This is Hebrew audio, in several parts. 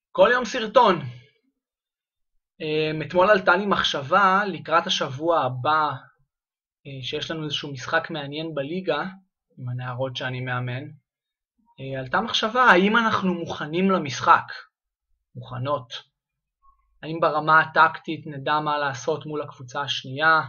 כל יום סרטון. אתמול עלתה לי מחשבה לקראת השבוע הבא, שיש לנו איזשהו משחק מעניין בליגה, עם הנערות שאני מאמן. עלתה מחשבה, האם אנחנו מוכנים למשחק? מוכנות. האם ברמה הטקטית נדע מה לעשות מול הקבוצה השנייה?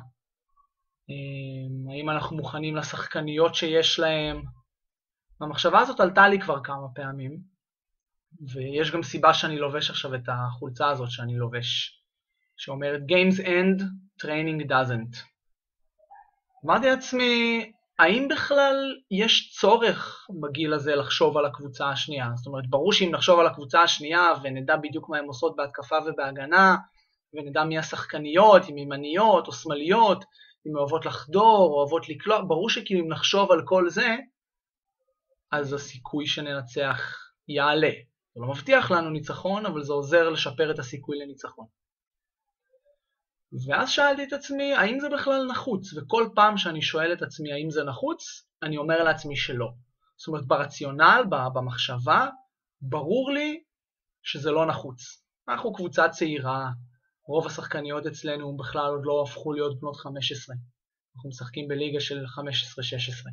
האם אנחנו מוכנים לשחקניות שיש להם? המחשבה הזאת עלתה לי כבר כמה פעמים, ויש גם סיבה שאני לובש עכשיו את החולצה הזאת שאני לובש, שאומרת Games End, Training Doesn't. אמרתי לעצמי, האם בכלל יש צורך בגיל הזה לחשוב על הקבוצה השנייה? זאת אומרת, ברור שאם נחשוב על הקבוצה השנייה ונדע בדיוק מה הן עושות בהתקפה ובהגנה, ונדע מי השחקניות, אם ימניות או שמאליות, אם אוהבות לחדור או אוהבות לקלוע, ברור שכאילו אם נחשוב על כל זה, אז הסיכוי שננצח יעלה. זה לא מבטיח לנו ניצחון, אבל זה עוזר לשפר את הסיכוי לניצחון. ואז שאלתי את עצמי, האם זה בכלל נחוץ? וכל פעם שאני שואל את עצמי האם זה נחוץ, אני אומר לעצמי שלא. זאת אומרת, ברציונל, במחשבה, ברור לי שזה לא נחוץ. אנחנו קבוצה צעירה, רוב השחקניות אצלנו בכלל עוד לא הפכו להיות בנות 15. אנחנו משחקים בליגה של 15-16.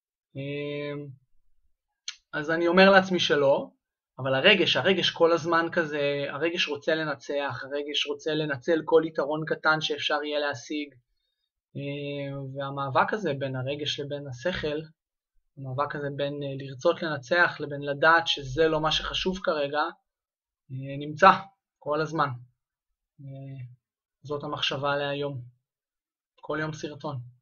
אז אני אומר לעצמי שלא, אבל הרגש כל הזמן כזה, הרגש רוצה לנצח, הרגש רוצה לנצל כל יתרון קטן שאפשר יהיה להשיג, והמאבק הזה בין הרגש לבין השכל, המאבק הזה בין לרצות לנצח לבין לדעת שזה לא מה שחשוב כרגע, נמצא כל הזמן. זאת המחשבה להיום. כל יום סרטון.